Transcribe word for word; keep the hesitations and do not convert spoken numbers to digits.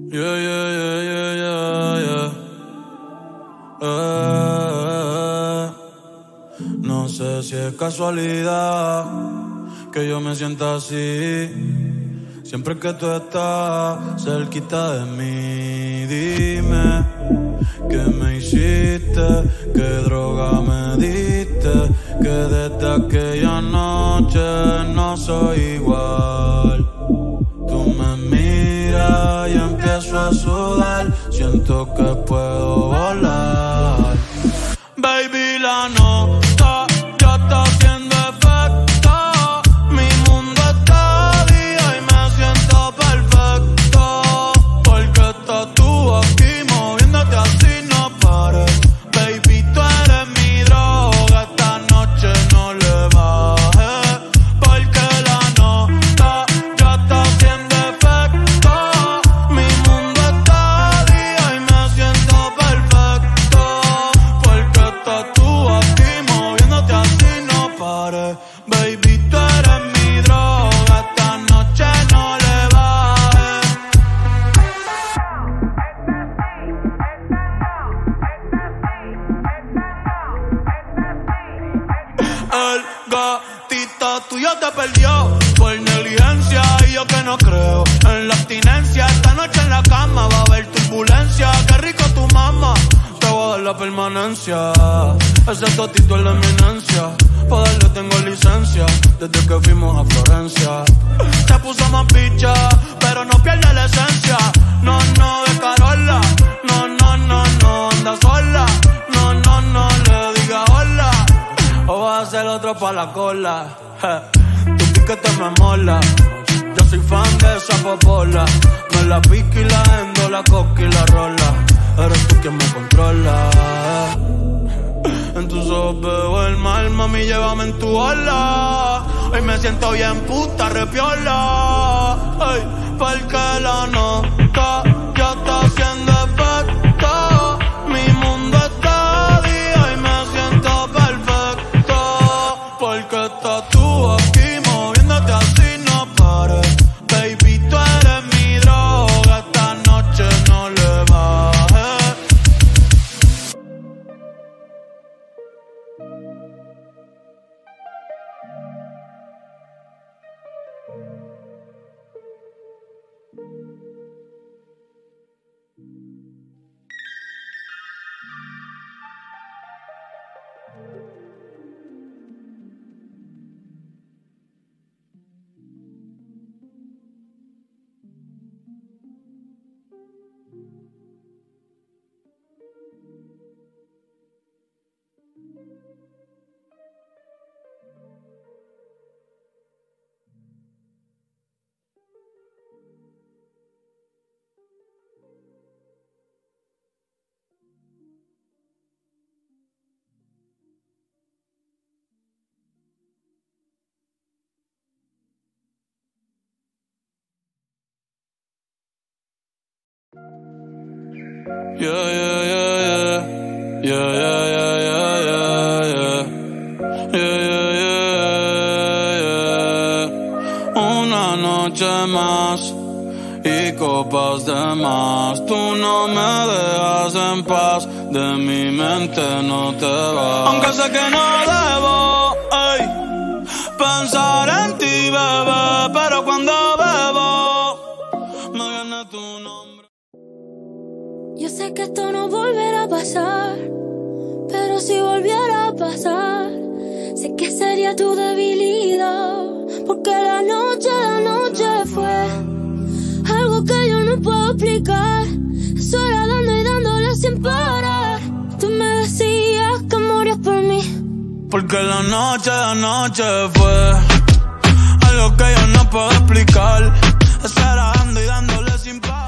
Yeah, yeah, yeah, yeah, yeah, yeah. Eh, no sé si es casualidad que yo me sienta así. Siempre que tú estás cerquita de mí, dime qué me hiciste, qué droga me diste, que desde aquella noche no soy igual. Tú me miras y empiezo a sudar, siento que puedo volar. Baby, la nota ya está haciendo efecto. Mi mundo está día y me siento perfecto. Porque estás tú aquí moviéndote así, no pares. Baby, tú eres mi droga, esta noche no le bajes. Porque la nota ya está haciendo efecto. Mi mundo está día y me siento perfecto. Porque estás tú aquí moviéndote así, no pares. Baby, tú eres mi droga, esta noche no le bajes. El gatito tuyo te perdió por negligencia y yo que no creo en la abstinencia. Esta noche en la cama va a haber turbulencia. Qué rico tu mamá, te voy a dar la permanencia. Ese totito es la eminencia, pa' darle tengo licencia desde que fuimos a Florencia. Se puso más picha, pero no pierde la esencia. No, no, de Carola. No, no, no, no, anda sola. No, no, no, le diga hola. O vas a ser otro pa' la cola. Je, tu piquete me mola. Yo soy fan de esa popola. Me la pique y la endo, la coca y la rola. Eres tú quien me controla. En tus ojos veo el mal, mami, llévame en tu ola. Hoy me siento bien puta, repiola. Ay, porque la nota ya está haciendo efecto. Mi mundo está día y me siento perfecto. Porque estás tú aquí moviéndote así, no pares. Baby, tú eres mi droga, esta noche no le bajes. Yeah, yeah, yeah, yeah. Yeah, yeah, yeah, yeah, yeah, yeah. Yeah, yeah, yeah, yeah. Una noche más y copas de más. Tú no me dejas en paz, de mi mente no te vas. Aunque sé que no debo, ey, pensar en ti, bebé, pero cuando bebo me viene tu nombre. Yo sé que esto no volverá a pasar, pero si volviera a pasar, sé que sería tu debilidad. Porque la noche, la noche fue algo que yo no puedo explicar. Eso era dando y dándole sin parar. Tú me decías que morías por mí. Porque la noche, la noche fue algo que yo no puedo explicar. Eso era dando y dándole sin parar.